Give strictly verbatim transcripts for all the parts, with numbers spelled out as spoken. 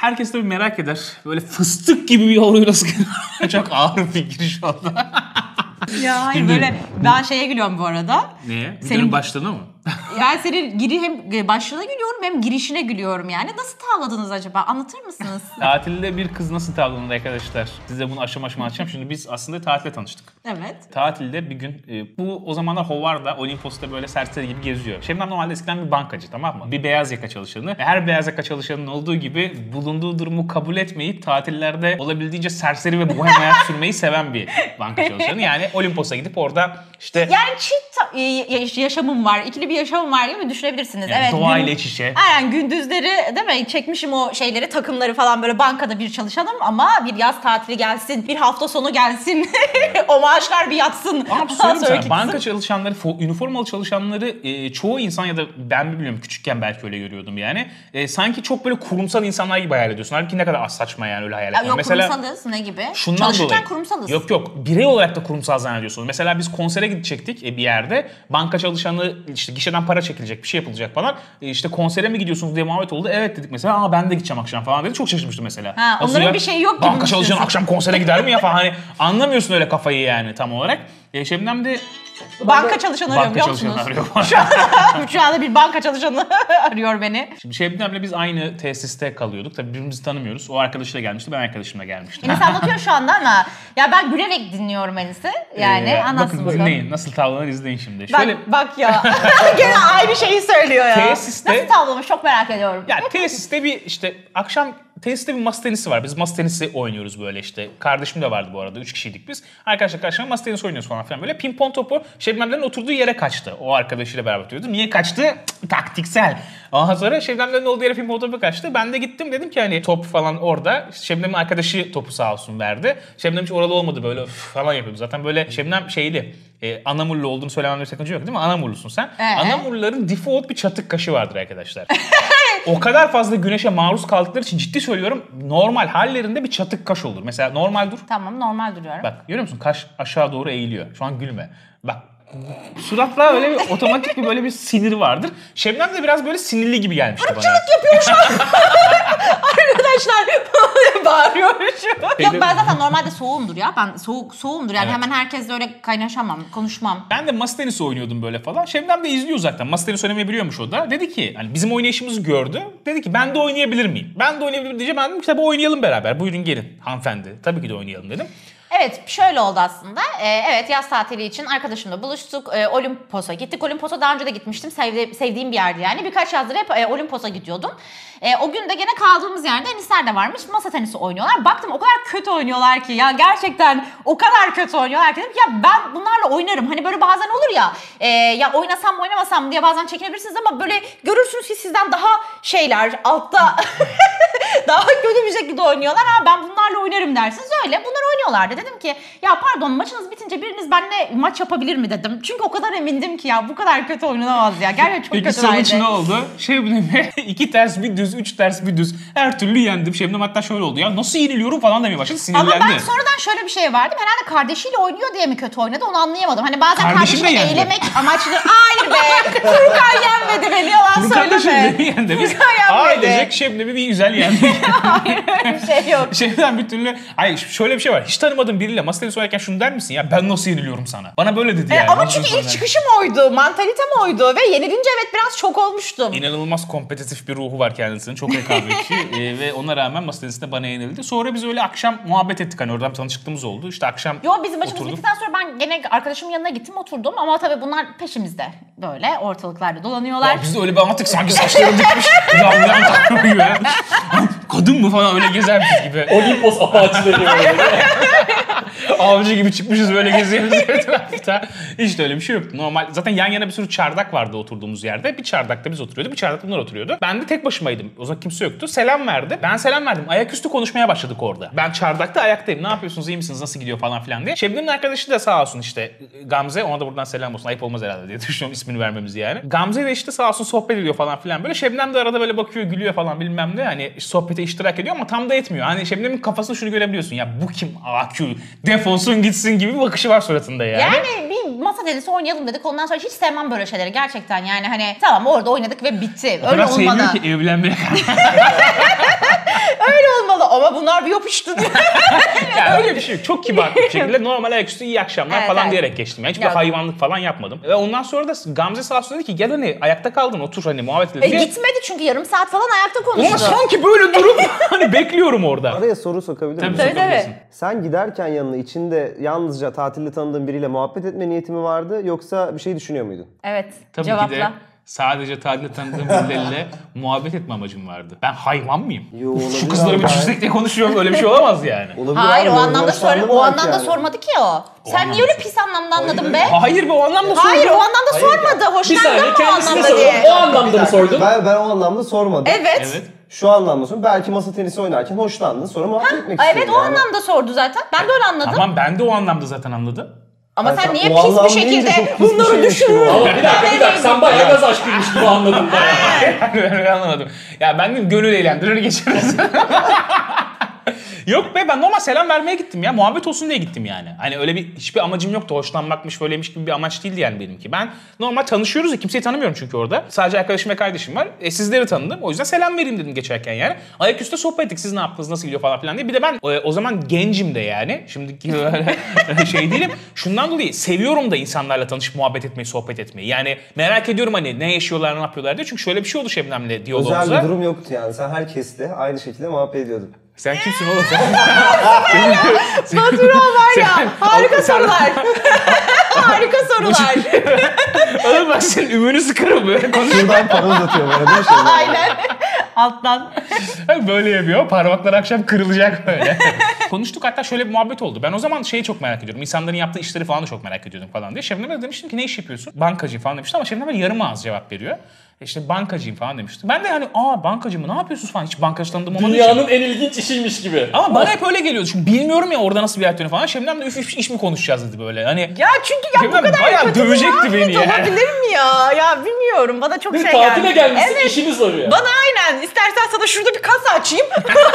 Herkes tabii merak eder. Böyle fıstık gibi bir yoluyla sıkıyor. Çok ağır bir giriş oldu. Ya hayır böyle ben şeye gülüyorum bu arada. Neye? Senin Videonun başlığına mı? Yani senin giri hem başlığına gülüyorum hem girişine gülüyorum yani. Nasıl tavladınız acaba? Anlatır mısınız? Tatilde bir kız nasıl tavlanır arkadaşlar? Size bunu aşama aşama anlatacağım. Şimdi biz aslında tatilde tanıştık. Evet. Tatilde bir gün e, bu o zamanlar Hovar'da Olimpos'ta böyle serseri gibi geziyor. Şebnem normalde eskiden bir bankacı, tamam mı? Bir beyaz yaka çalışanı. Ve her beyaz yaka çalışanının olduğu gibi bulunduğu durumu kabul etmeyip tatillerde olabildiğince serseri ve bohem hayat sürmeyi seven bir banka çalışanı. Yani Olimpos'a gidip orada işte... Yani çift yaşamım var, ikili bir yaşamım var gibi düşünebilirsiniz. Yani evet. Doğayla iç içe. Aynen, gündüzleri değil mi? Çekmişim o şeyleri, takımları falan, böyle bankada bir çalışanım ama bir yaz tatili gelsin, bir hafta sonu gelsin, o maaşlar bir yatsın. Ama söyleyeyim sana, banka çalışanları, üniformalı çalışanları e, çoğu insan ya da ben biliyorum küçükken belki öyle görüyordum yani. E, sanki çok böyle kurumsal insanlar gibi hayal ediyorsun. Halbuki ne kadar az saçma yani öyle hayal etmek. Yok mesela, kurumsalız ne gibi? Şundan Çalışırken dolayı, kurumsalız. Yok yok birey olarak da kurumsal zannediyorsunuz. Mesela biz konsere gidecektik e, bir yerde. Banka çalışanı işte gişeden para çekilecek, bir şey yapılacak falan. E, işte konsere mi gidiyorsunuz diye muhabbet oldu. Evet dedik mesela. Aa ben de gideceğim akşam falan dedi. Çok şaşırmıştım mesela. Ha, onların bir şeyi yok gibi. Banka çalışanı akşam konsere gider mi ya falan. Hani anlamıyorsun öyle kafayı yani tam olarak. E, Şebnem de banka çalışanı arıyor biliyor musunuz? Şu, an, şu anda bir banka çalışanı arıyor beni. Şimdi Şebnem'le biz aynı tesiste kalıyorduk. Tabii birbirimizi tanımıyoruz. O arkadaşıyla gelmişti, ben arkadaşımla gelmiştim. Enis anlatıyor şu anda ama ya ben gülerek dinliyorum Enis'i. Yani ee, anlatsın bakın dinleyin. Nasıl tavlanır izleyin şimdi. Bak, Şöyle... bak ya. Gene aynı şeyi söylüyor ya. Tesiste... Nasıl tavlamış çok merak ediyorum. Ya tesiste bir işte akşam tesiste bir masa tenisi var. Biz masa tenisi oynuyoruz böyle işte. Kardeşim de vardı bu arada. Üç kişiydik biz. Arkadaşlar karşıma masa tenisi oynuyoruz falan filan böyle. Pimpon topu Şebnemlerin oturduğu yere kaçtı. O arkadaşıyla beraber oturuyordu. Niye kaçtı? Cık, taktiksel. Ondan sonra Şebnemlerin olduğu yere pimpon topu kaçtı. Ben de gittim dedim ki hani top falan orada. Şebnem'in arkadaşı topu sağ olsun verdi. Şebnem hiç oralı olmadı böyle falan yapıyordu. Zaten böyle Şebnem şeyli. E, Anamurlu olduğunu söylememde bir sakınca yok değil mi? Anamurlusun sen. Ee? Anamurluların default bir çatık kaşı vardır arkadaşlar. O kadar fazla güneşe maruz kaldıkları için ciddi söylüyorum normal hallerinde bir çatık kaş olur. Mesela normal dur. Tamam normal duruyorum. Bak görüyor musun? Kaş aşağı doğru eğiliyor. Şu an gülme. Bak suratla öyle bir otomatik bir böyle bir sinir vardır. Şebnem de biraz böyle sinirli gibi gelmişti bana. Irkçılık yapıyor şu an. Arkadaşlar bağırıyor şu an. Yok ben zaten normalde soğumdur ya. Ben soğuk soğumdur yani evet. Hemen herkesle öyle kaynaşamam, konuşmam. Ben de masa tenisi oynuyordum böyle falan. Şebnem de izliyor zaten. Masa tenisi oynamayı biliyormuş o da. Dedi ki hani bizim oynayışımızı gördü. Dedi ki ben de oynayabilir miyim? Ben de oynayabilirim diyeceğim. Ben dedim ki tabii oynayalım beraber. Buyurun gelin hanımefendi. Tabii ki de oynayalım dedim. Evet şöyle oldu aslında. Ee, evet yaz tatili için arkadaşımla buluştuk. Ee, Olimpos'a gittik. Olimpos'a daha önce de gitmiştim. Sevdi, sevdiğim bir yerdi yani. Birkaç yazdır hep e, Olimpos'a gidiyordum. E, o gün de gene kaldığımız yerde Enisler de varmış. Masa tenisi oynuyorlar. Baktım o kadar kötü oynuyorlar ki ya gerçekten o kadar kötü oynuyorlar ki dedim ki ya ben bunlarla oynarım. Hani böyle bazen olur ya e, ya oynasam mı oynamasam mı diye bazen çekinebilirsiniz ama böyle görürsünüz ki sizden daha şeyler altta daha kötü bir şekilde oynuyorlar. Ha ben bunlarla oynarım dersiniz öyle. Bunlar oynuyorlardı. Dedim ki ya pardon maçınız bitince biriniz benimle maç yapabilir mi dedim. Çünkü o kadar emindim ki ya bu kadar kötü oynanamaz ya. Gerçekten çok Peki kötülerdi. Peki sonuç ne oldu? Şebnem'e iki ters bir düz, üç ters bir düz. Her türlü yendim. Şebnem hatta şöyle oldu ya nasıl yeniliyorum falan demeye başladı. Sinirlendi. Ama ben sonradan şöyle bir şey vardı. Herhalde kardeşiyle oynuyor diye mi kötü oynadı onu anlayamadım. Hani bazen Kardeşim kardeşini eğlemek amaçlı. Hayır be. Furkan yenmedi beni yalan söyleme. Furkan da yendi. Biz ailecek Şebnem'i bir güzel yendik. Hayır öyle bir şey yok. Şebnem bir türlü. Hayır şöyle bir şey var. Hiç tanımadığın biriyle masa tenisi oynarken şunu der misin ya ben nasıl yeniliyorum sana? Bana böyle dedi yani. E, ama çünkü ilk çıkışım oydu. Mantalitem oydu. Ve yenilince evet biraz şok olmuştum. İnanılmaz kompetitif bir ruhu var kendisinin. Çok rekabetçi. e, ve ona rağmen masa tenisinde bana yenildi. Sonra biz öyle akşam muhabbet ettik. Hani oradan tanışıklığımız oldu. İşte akşam Yo bizim maçımız bittikten sonra ben gene arkadaşımın yanına gittim oturdum. Ama tabii bunlar peşimizde. Böyle ortalıklarda dolanıyorlar. Ya biz de öyle bir anlattık sanki saçlarım dikmiş. Yavruyan takımı gibi. Kadın mı falan öyle gezermiş gibi. Olimpos apaçileri gibi. Avcı gibi çıkmışız böyle geziyoruz etrafta. Hiç de öyle bir şey yoktu. Normal zaten yan yana bir sürü çardak vardı oturduğumuz yerde. Bir çardakta biz oturuyorduk, bir çardakta bunlar oturuyordu. Ben de tek başımaydım. O zaman kimse yoktu. Selam verdi. Ben selam verdim. Ayaküstü konuşmaya başladık orada. Ben çardakta ayaktayım. Ne yapıyorsunuz, iyi misiniz, nasıl gidiyor falan filan diye. Şebnem'in arkadaşı da sağ olsun işte Gamze. Ona da buradan selam olsun. Ayıp olmaz herhalde diye düşünüyorum ismini vermemiz yani. Gamze de işte sağ olsun sohbet ediyor falan filan böyle. Şebnem de arada böyle bakıyor, gülüyor falan bilmem ne. Hani sohbete iştirak ediyor ama tam da etmiyor. Hani Şebnem'in kafasında şunu görebiliyorsun. Ya bu kim? A Q. Defolsun gitsin gibi bir bakışı var suratında yani. Yani bir masa tenisi oynayalım dedik. Ondan sonra hiç sevmem böyle şeyleri gerçekten. Yani hani tamam orada oynadık ve bitti. O öyle kadar olmadı. sevmiyor ki evlenmeye karar. Öyle bunlar bir yapıştı diye. Yani öyle bir şey yok. Çok kibar bir şekilde normal ayaküstü iyi akşamlar Evet, falan evet. diyerek geçtim. Yani hiçbir Ya. hayvanlık falan yapmadım. Ve ondan sonra da Gamze sağ olsun dedi ki gel hani ayakta kaldın otur hani muhabbet edelim. E, gitmedi çünkü yarım saat falan ayakta konuştu. Ama sanki böyle durup hani bekliyorum orada. Araya soru sokabilir miyim? Tabii Tabii, sokabilirsin. tabii. Sen giderken yanına içinde yalnızca tatilde tanıdığın biriyle muhabbet etme niyeti mi vardı yoksa bir şey düşünüyor muydun? Evet. Tabii cevapla. ki de sadece tatilde tanıdığım birileriyle muhabbet etme amacım vardı. Ben hayvan mıyım? Yo, olabilir Şu kızlara abi, bir gayet- çiftlikle konuşuyorum öyle bir şey olamaz yani. Olabilir Hayır abi, o normal anlamda sor hoşlandım o belki anlamda yani. sormadı ki o. Sen anlamda niye öyle sor- pis anlamda anladın be? Hayır be o anlamda Hayır sordum. o anlamda sormadı. Bir saniye Hoşlandın mı o kendisine anlamda soralım. diye. O anlamda mı sordun? Ben, ben o anlamda sormadım. Evet. Evet. Şu anlamda sordum. Belki masa tenisi oynarken hoşlandın sonra muhabbet etmek Aa, istedin. evet o yani. anlamda sordu zaten. Ben de öyle anladım. Tamam ben de o anlamda zaten anladım. Ama Ben sen sen- niye o pis anlam bir deyince şekilde çok pis bir bunları şeymiş gibi düşün. oldu. Ama bir dakika bir dakika sen bayağı gaz aşkıymış gibi anladın bayağı. Ben öyle anlamadım. Ya ben de gönül eğlendirir geçeriz. Yok be ben normal selam vermeye gittim ya. Muhabbet olsun diye gittim yani. Hani öyle bir hiçbir amacım yoktu. Hoşlanmakmış böyleymiş gibi bir amaç değildi yani benimki. Ben normal tanışıyoruz ya kimseyi tanımıyorum çünkü orada. Sadece arkadaşım ve kardeşim var. E, sizleri tanıdım. O yüzden selam vereyim dedim geçerken yani. Ayaküstü sohbet ettik. Siz ne yaptınız? Nasıl gidiyor falan filan diye. Bir de ben o, o zaman gencim de yani. Şimdiki böyle şey değilim. Şundan dolayı seviyorum da insanlarla tanışıp muhabbet etmeyi, sohbet etmeyi. Yani merak ediyorum hani ne yaşıyorlar, ne yapıyorlar diye. Çünkü şöyle bir şey oldu Şebnem'le diyalogumuzda. Özel bir durum yoktu yani. Sen herkesle aynı şekilde muhabbet ediyordun. Sen kimsin oğlum sen? Batura var ya. Sen- Harika Sen- sorular. Harika sorular. Oğlum bak senin ümünü sıkarım böyle konuşuyor. Şuradan para uzatıyor bana değil mi şimdi? Aynen. Alttan. Böyle yapıyor. Parmaklar akşam kırılacak böyle. Konuştuk hatta şöyle bir muhabbet oldu. Ben o zaman şeyi çok merak ediyorum. İnsanların yaptığı işleri falan da çok merak ediyordum falan diye. Şebnem'e demiştim ki ne iş yapıyorsun? Bankacıyım falan demiştim ama Şebnem böyle yarım ağız cevap veriyor. İşte bankacıyım falan demiştim. Ben de hani aa bankacı mı ne yapıyorsunuz falan hiç bankacı tanıdığım olmadığı için. Dünyanın en ilginç işiymiş gibi. Ama bana hep öyle geliyordu. Çünkü bilmiyorum ya orada nasıl bir hayat dönüyor falan. Şebnem de üf üf iş mi konuşacağız dedi böyle. Hani Ya çünkü ya bu Şebnem kadar bayağı kötü bir dövecekti muhabbet beni ya. olabilir mi ya? Ya bilmiyorum. Bana çok Bir şey tatile geldi. gelmişsin Evet. işini soruyor. Bana aynen. İstersen sana şurada bir kasa açayım.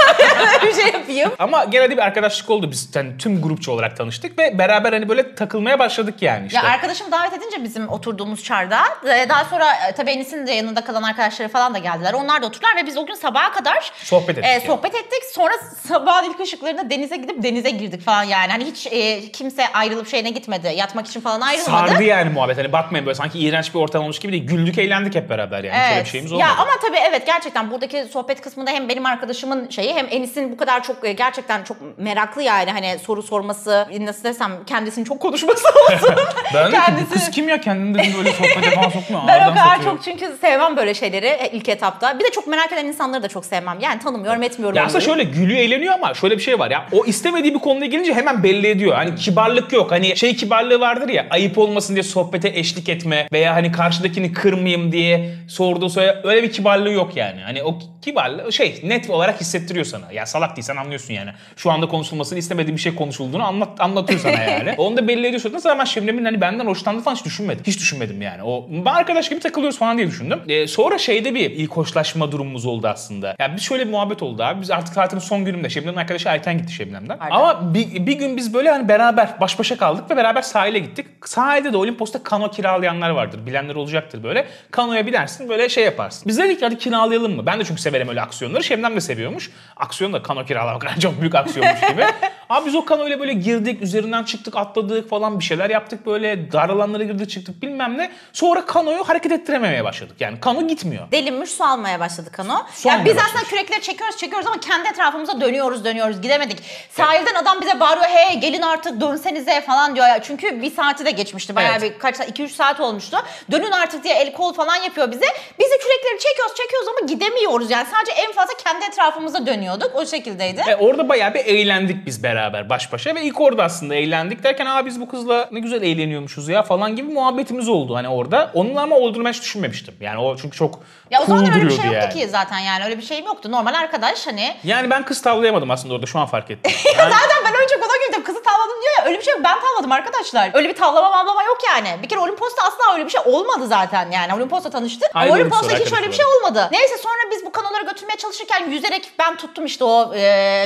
bir şey yapayım. ama gene de bir arkadaşlık oldu. Biz yani tüm grupça olarak tanıştık ve beraber hani böyle takılmaya başladık yani işte. Ya arkadaşım davet edince bizim oturduğumuz çarda. e, Daha sonra e, tabii Enis'in de yanında kalan arkadaşları falan da geldiler. Onlar da oturdular ve biz o gün sabaha kadar Sohbet ettik e, yani. sohbet ettik. Sonra sabahın ilk ışıklarında denize gidip denize girdik falan yani. Hani hiç e, kimse ayrılıp şeyine gitmedi. Yatmak için falan ayrılmadı. Sardı yani muhabbet. Hani bakmayın böyle sanki iğrenç bir ortam olmuş gibi değil. Güldük eğlendik hep beraber yani. Şöyle bir şeyimiz olmadı. Ya ama tabii evet gerçekten buradaki sohbet kısmında hem benim arkadaşımın şeyi hem Enis'in bu kadar çok e, gerçekten çok meraklı yani hani soru sorması nasıl desem kendisinin çok konuşması olsun. Ben de ki, bu Kendisi- kız kim ya kendini dedim böyle sohbete falan sokmuyor. Ben o Ağırdan kadar satıyor. çok çünkü sevmem böyle şeyleri e, ilk etapta. Bir de çok merak eden insanları da çok sevmem. Yani tanımıyorum etmiyorum. Ya aslında onları. şöyle gülüyor eğleniyor ama şöyle bir şey var ya. O istemediği bir konuya gelince hemen belli ediyor. Hani kibarlık yok. Hani şey kibarlığı vardır ya. Ayıp olmasın diye sohbete eşlik etme veya hani karşıdakini kırmayayım diye sorduğu soruya öyle bir kibarlığı yok yani. Hani o kibarlığı şey net olarak hissettiriyor sana. Ya salak değilsen anlıyorsun yani. Şu anda konuşulmasını istemediği bir şey konuşulduğunu anlat, anlatıyor sana yani. Onu da belli ediyorsun. Nasıl ama Şebnem'in hani benden hoşlandığı falan hiç düşünmedim. Hiç düşünmedim yani. O ben arkadaş gibi takılıyoruz falan diye düşündüm. Ee, sonra şeyde bir ilk hoşlaşma durumumuz oldu aslında. Ya bir şöyle bir muhabbet oldu abi. Biz artık tatilin son gününde Şebnem'in arkadaşı erken gitti Şebnem'den. Pardon. Ama bir, bir gün biz böyle hani beraber baş başa kaldık ve beraber sahile gittik. Sahilde de Olimpos'ta kano kiralayanlar vardır. Bilenler olacaktır böyle. Kanoya binersin böyle şey yaparsın. Biz dedik hadi kiralayalım mı? Ben de çünkü severim öyle aksiyonları. Şebnem de seviyormuş. Aksiyon da kano kiralamak kadar çok büyük aksiyonmuş gibi. Abi biz o kanoyla böyle girdik. Üzerinden çıktık atladık falan bir şeyler yaptık böyle. Dar alanlara girdik çıktık bilmem ne. Sonra kanoyu hareket ettirememeye başladık. Yani kano gitmiyor. Delinmiş su almaya başladı kano. Su Ya almaya biz başlamış. aslında kürekleri çekiyoruz çekiyoruz ama kendi etrafımıza dönüyoruz dönüyoruz gidemedik. Sahilden adam bize bağırıyor hey gelin artık dönsenize falan diyor ya. Çünkü bir saati de geçmişti. Bayağı Evet. bir kaç saat iki üç saat olmuştu. Dönün artık diye el kol falan yapıyor bize. Biz de kürekleri çekiyoruz çekiyoruz ama gidemiyoruz yani. Sadece en fazla kendi etrafımıza dönüyorduk. O şekildeydi. E, orada bayağı bir eğlendik biz beraber baş başa ve ilk orada aslında eğlendik derken aa biz bu kızla ne güzel eğleniyormuşuz ya falan gibi muhabbetimiz oldu hani orada. Onunla ama olduğunu ben hiç düşünmemiştim. Yani o çünkü çok Ya o zaman cool öyle bir duruyordu şey yoktu yani. ki zaten yani öyle bir şeyim yoktu. Normal arkadaş hani. Yani ben kız tavlayamadım aslında orada şu an fark ettim. Ya zaten ben önce ona güldüm. Kızı tavladım diyor ya. Öyle bir şey yok. Ben tavladım arkadaşlar. Öyle bir tavlama mavlama yok yani. Bir kere Olimpos'ta asla öyle bir şey olmadı zaten yani. Olimpos'ta tanıştık. Ama Ayrılık Olimpos'ta sonra hiç öyle bir şey arkadaş olmadı. Neyse sonra biz bu kanoları götürmeye çalışırken yüzerek ben tuttum işte o e,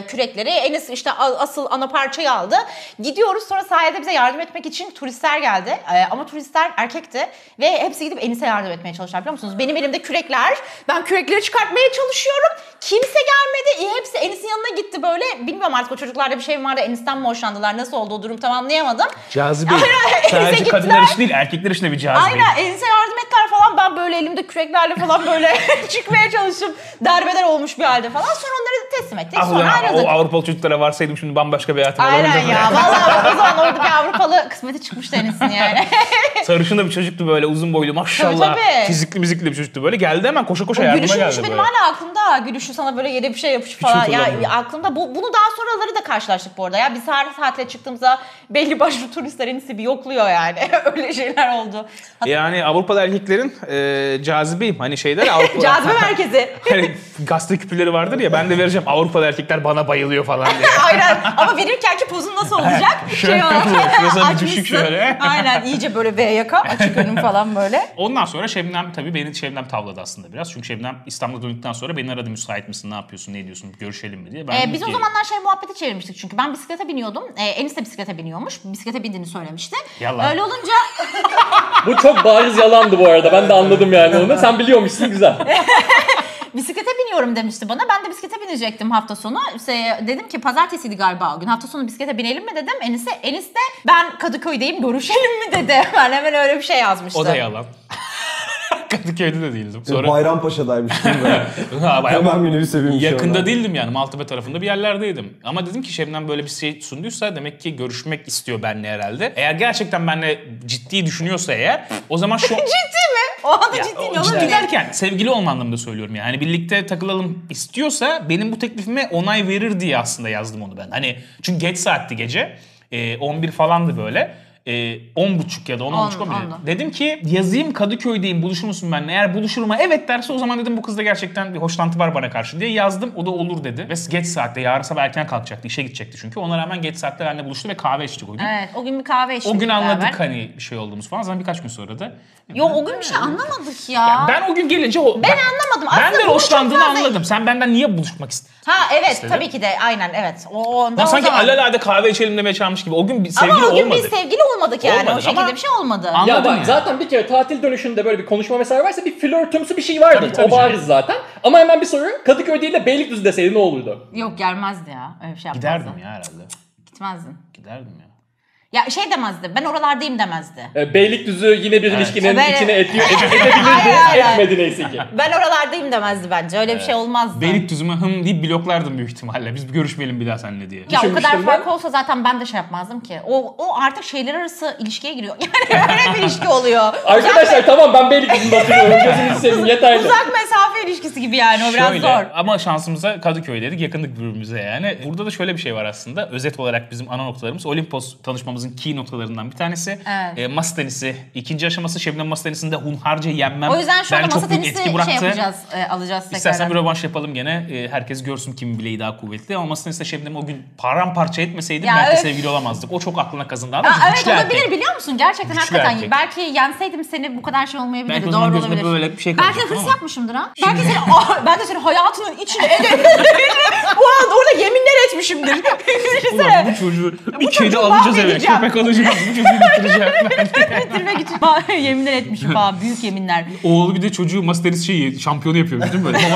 kürekleri. Enis işte asıl ana parçayı aldı. Gidiyoruz, sonra sahilde bize yardım etmek için turistler geldi. E, ama turistler erkekti ve hepsi gidip Enis'e yardım etmeye çalıştılar, biliyor musunuz? Benim elimde kürekler. Ben kürekleri çıkartmaya çalışıyorum. Kimse gelmedi. E, hepsi Enis'in yanına gitti böyle. Bilmiyorum artık o çocuklarda bir şey mi vardı. Enis'ten mi hoşlandılar? Nasıl olduğu durum tam anlayamadım. Cazibe. Sadece kadınlar için değil, erkekler için de bir cazibe. Aynen, Enis'e yardım ettiler falan. Ben böyle elimde küreklerle falan böyle çıkmaya çalıştım. Derbeder olmuş bir halde falan. Sonra onları teslim ettik. Ah, sonra ayrıldık. O Avrupalı çocuklara varsaydım şimdi bambaşka bir hayatım olurdu. Aynen ya. Vallahi o zaman orada bir Avrupalı kısmeti çıkmıştı Enis'in yani. Sarışın da bir çocuktu böyle, uzun boylu maşallah. Tabii, tabii. Fizikli mizikli bir çocuktu böyle. Geldi hemen koşa koşa O yardıma geldi gülüşü böyle. benim hala aklımda. Gülüşü sana böyle yere bir şey yapış falan. Ya hatırlamıyorum. aklımda. Bu, bunu daha sonraları da karşılaştık bu arada. Ya biz her tatile çıktığımızda belli başlı turistler Enis'i bir yokluyor yani. Öyle şeyler oldu. Yani Avrupalı erkeklerin e, cazibeyim. Hani şeyler Avrupa... Cazibe merkezi. Hani gazete küpürleri vardır ya, ben de vereceğim Avrupalı erkekler bana bayılıyor falan diye. Aynen. Ama verirkenki pozun nasıl olacak? Şöyle yapılıyor. Şurası bir Açmışsın. düşük şöyle. Aynen, iyice böyle V yaka, açık önüm falan böyle. Ondan sonra Şebnem tabii beni Şebnem tavladı aslında biraz. Çünkü Şebnem İstanbul'a döndükten sonra beni aradı, müsait misin, ne yapıyorsun, ne ediyorsun, görüşelim mi diye. Ben Ee, biz o ki, zamanlar şey muhabbeti çevirmiştik çünkü ben bisiklete biniyordum. Ee, Enis de bisiklete biniyormuş. Bisiklete bindiğini söylemişti. Yalan. Öyle olunca Bu çok bariz yalandı bu arada. Ben de anladım yani onu. Sen biliyormuşsun, güzel. bisiklete biniyorum demişti bana. Ben de bisiklete binecektim hafta sonu. İşte dedim ki pazartesiydi galiba o gün. Hafta sonu bisiklete binelim mi dedim. Enis'e, Enis de ben Kadıköy'deyim, görüşelim mi dedi. Ben hemen öyle bir şey yazmıştım. o da yalan. Kadıköy'de de değildim. Sonra... Bayrampaşa'daymıştım ben. Hemen minibüse binmiş. Yakında oradan. değildim yani, Maltepe tarafında bir yerlerdeydim. Ama dedim ki Şebnem böyle bir şey sunduysa demek ki görüşmek istiyor benimle herhalde. Eğer gerçekten benimle ciddi düşünüyorsa eğer, o zaman şu... Ciddi mi? O anda Ya, ciddi o mi? Olur ciddi mu? derken sevgili olma anlamında söylüyorum yani. Hani birlikte takılalım istiyorsa benim bu teklifime onay verir diye aslında yazdım onu ben. Hani çünkü geç saatti gece. Ee, on bir falandı böyle. Ee, on buçuk ya da on on buçuk muydu? Dedim ki yazayım Kadıköy'deyim, buluşur musun benimle? Eğer buluşurum, evet derse o zaman dedim bu kızda gerçekten bir hoşlantı var bana karşı diye yazdım. O da olur dedi. Ve geç saatte, yarın sabah erken kalkacaktı, işe gidecekti çünkü. Ona rağmen geç saatte benimle buluştu ve kahve içtik o gün. Evet, o gün bir kahve içtik. O gün anladık beraber. hani bir şey olduğumuz falan. Zaten birkaç gün sonra da. Yok, o gün bir şey anlamadık ya. Ya ben o gün gelince... O, Ben anlamadım. Aslında benden bunu hoşlandığını çok fazla- anladım. Sen benden niye buluşmak istedin? Ha evet, İstedi. tabii ki de aynen evet. O, ondan Ya o sanki zaman- alelade kahve içelim demeye çağırmış gibi. O gün bir sevgili Ama o gün olmadık. biz sevgili olmadık yani. Olmadık o şekilde ama- bir şey olmadı. An- Ya Anladım bak yani. zaten bir kere tatil dönüşünde böyle bir konuşma vesaire varsa bir flörtümsü bir şey vardır. Tabii, tabii o bariz zaten. Ama hemen bir soru. Kadıköy değil de Beylikdüzü deseydi ne olurdu? Yok, gelmezdi ya. Öyle bir şey yapmazdı. Giderdim ya herhalde. Gitmezdin. Giderdim ya. Ya şey demezdi. Ben oralardayım demezdi. Ee, Beylikdüzü yine bir ilişkinin Ben- içine etiyor, et, Hayır, edebilirdi, hayır. etmedi neyse ki. Ben oralardayım demezdi bence. Öyle bir şey olmazdı. Beylikdüzü'me hım deyip bloklardım büyük ihtimalle. Biz bir görüşmeyelim bir daha seninle diye. Ya o kadar Düşünmüştüm fark ben. olsa zaten ben de şey yapmazdım ki. O o artık şehirler arası ilişkiye giriyor. Yani öyle bir ilişki oluyor. Arkadaşlar tamam ben Beylikdüzü'nde oturuyorum. Gözünüzü seveyim yeterli. Uzak mesafe ilişkisi gibi yani, o biraz Şöyle, zor. ama şansımıza Kadıköy'deydik, yakındık birbirimize yani. Burada da şöyle bir şey var aslında. Özet olarak bizim ana noktalarımız Olimpos tanışmamızın key noktalarından bir tanesi. Evet. E, masa tenisi. İkinci aşaması Şebnem masa tenisinde hunharca yenmem. O yüzden şu anda bence masa çok büyük tenisi etki şey bıraktı. yapacağız, e, alacağız tekrar. İstersen bir rövanş yapalım gene. E, herkes görsün kimin bileği daha kuvvetli. Ama masa tenisinde Şebnem o gün paramparça etmeseydim Ya belki evet. sevgili olamazdık. O çok aklına kazındı. Ama Aa, evet güçlü olabilir erkek. biliyor musun? Gerçekten Güçlü hakikaten. erkek. Belki yenseydim seni bu kadar şey olmayabilirdi. Belki o zaman Doğru gözüme olabilir. böyle bir şey Belki de kalacaktı hırs ama. yapmışımdır ha. Belki seni, Aa, ben de seni hayatının içine ele bu anda orada yeminler etmişimdir. Ulan bu çocuğu bir kedi çocuğu alacağız eve. mahvedeceğim. Köpek alacağız. Bu çocuğu bitireceğim. Bitirmek için falan yeminler etmişim falan. Büyük yeminler. Oğlu bir de çocuğu masa tenisi şeyi şampiyonu yapıyormuş değil mi böyle?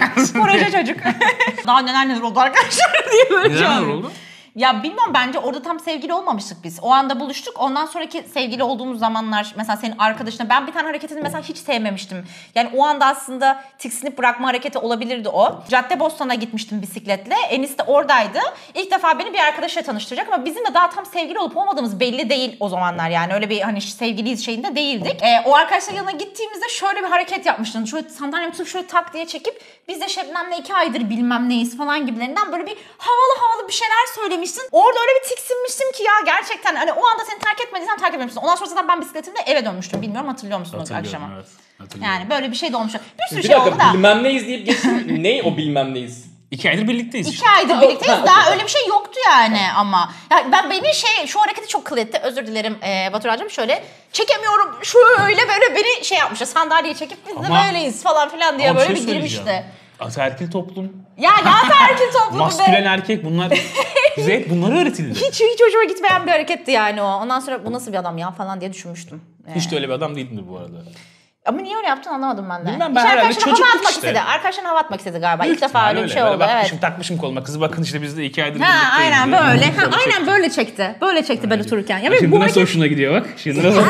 Proje çocuk. Daha neler neler oldu arkadaşlar diye böyle Neler şey neler oluyor. oldu? Ya bilmiyorum, bence orada tam sevgili olmamıştık biz. O anda buluştuk. Ondan sonraki sevgili olduğumuz zamanlar mesela senin arkadaşına ben bir tane hareketini mesela hiç sevmemiştim. Yani o anda aslında tiksinip bırakma hareketi olabilirdi o. Caddebostan'a gitmiştim bisikletle. Enis de oradaydı. İlk defa beni bir arkadaşla tanıştıracak ama bizim de daha tam sevgili olup olmadığımız belli değil o zamanlar yani. Öyle bir hani sevgiliyiz şeyinde değildik. Ee, o arkadaşların yanına gittiğimizde şöyle bir hareket yapmıştın. Şöyle sandalyemi tutup şöyle tak diye çekip biz de Şebnem'le iki aydır bilmem neyiz falan gibilerinden böyle bir havalı havalı bir şeyler söylemiştin. Orada öyle bir tiksinmiştim ki ya gerçekten hani o anda seni terk etmediysem terk etmemişsin. Ondan sonra zaten ben bisikletimle eve dönmüştüm. Bilmiyorum hatırlıyor musun o akşama? Evet, hatırlıyorum. Yani böyle bir şey de olmuş. Bir sürü Bir şey oldu dakika da. bilmem neyiz deyip geçsin. Ne o bilmem neyiz? İki aydır birlikteyiz işte. İki aydır birlikteyiz. Ha, Daha okey. öyle bir şey yoktu yani ama. Ya ben beni şey şu hareketi çok kıl etti. Özür dilerim e, Baturacığım. Şöyle çekemiyorum. Şöyle böyle beni şey yapmıştı. Sandalyeyi çekip biz de Ama- böyleyiz falan filan diye Ama bir böyle şey bir girmişti. söyleyeceğim. Ataerkil toplum, Ya ne ataerkil toplumu maskülen be. erkek bunlar bize hep bunlar öğretildi. Hiç, hiç hoşuma gitmeyen bir hareketti yani o. Ondan sonra bu nasıl bir adam ya falan diye düşünmüştüm. Ee, Hiç de öyle bir adam değildir bu arada. Ama niye öyle yaptın anlamadım ben de. Bilmem, ben İşte herhalde arkadaşına hava çocukluk atmak işte. istedi. Arkadaşına hava atmak istedi galiba. Büyük İlk defa ihtimal öyle bir şey Böyle oldu. bakmışım, Evet. takmışım koluma. Kızı bakın işte biz de iki aydır Ha birlikteyiz aynen diye. böyle. Ha, Böyle aynen çekti. böyle çekti. Böyle çekti ben otururken. Ya Şimdi bu nasıl hareket... hoşuna gidiyor bak. Şimdi nasıl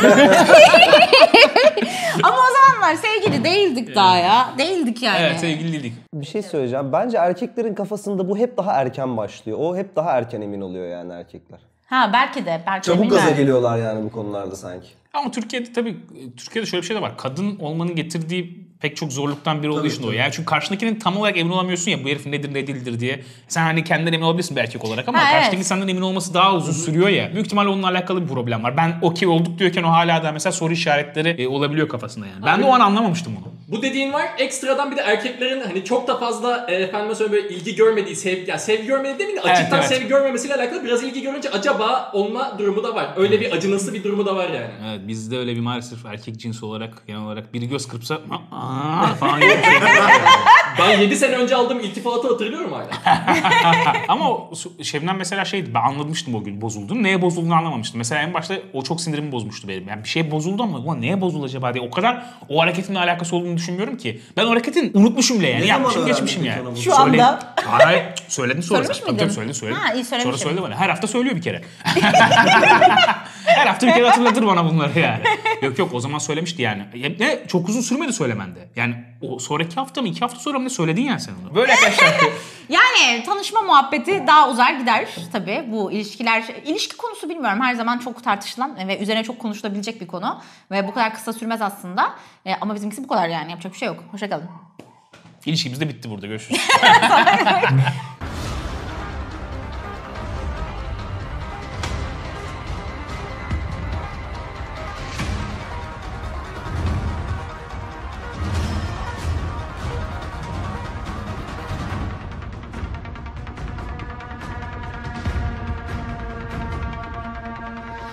Ama o zamanlar sevgili değildik daha ya. Değildik yani. Evet, sevgiliydik. Bir şey söyleyeceğim. Bence erkeklerin kafasında bu hep daha erken başlıyor. O hep daha erken emin oluyor yani erkekler. Ha belki de. Belki Çabuk eminler. gaza geliyorlar yani bu konularda sanki. Ama Türkiye'de tabii Türkiye'de şöyle bir şey de var. Kadın olmanın getirdiği pek çok zorluktan biri olduğu için o. Yani çünkü karşındakinin tam olarak emin olamıyorsun ya bu herif nedir ne değildir diye. Sen hani kendinden emin olabilirsin bir erkek olarak ama Ha, karşındaki evet. senden emin olması daha uzun sürüyor ya. Büyük ihtimalle onunla alakalı bir problem var. Ben okey olduk diyorken o hala da mesela soru işaretleri e, olabiliyor kafasında yani. Ben de o an anlamamıştım bunu. Bu dediğin var. Ekstradan bir de erkeklerin hani çok da fazla e, efendime söyleyeyim böyle ilgi görmediği, sevgi, yani sevgi görmediği demeyeyim de Evet, açıktan evet. sevgi görmemesiyle alakalı biraz ilgi görünce acaba olma durumu da var. Öyle bir acınası bir durumu da var yani. Evet, bizde öyle bir maalesef erkek cinsi olarak genel olarak biri göz kırpsa "Aa!" falan gibi bir şey. Ben yedi sene önce aldığım iltifatı hatırlıyorum hala. Ama o Şebnem mesela şeydi, ben anlamıştım o gün bozulduğunu. Neye bozulduğunu anlamamıştım. Mesela en başta o çok sinirimi bozmuştu benim. Yani bir şey bozuldu ama ulan neye bozuldu acaba diye. O kadar o hareketimle alakası olduğunu düşünmüyorum ki. Ben o hareketin unutmuşum bile yani. Ne zaman Yapmışım öğrendin geçmişim peki yani. onu? Şu anda. Hayır, söyledin sonra. Söylemiş Tabii miydin? tabii söyledin söyledin. Ha, iyi Sonra söylemişim. söyledi bana. Her hafta söylüyor bir kere. Her hafta bir kere hatırlatır bana bunları yani. Yok yok o zaman söylemişti yani. Ne çok uzun sürmedi söylemende. Yani o sonraki hafta mı iki hafta sonra mı ne söyledin yani sen onu. Böyle arkadaşlar. Yani tanışma muhabbeti daha uzar gider tabii. Bu ilişkiler, ilişki konusu bilmiyorum her zaman çok tartışılan ve üzerine çok konuşulabilecek bir konu. Ve bu kadar kısa sürmez aslında. E, ama bizimkisi bu kadar yani yapacak bir şey yok. Hoşça kalın. İlişkimiz de bitti burada görüşürüz.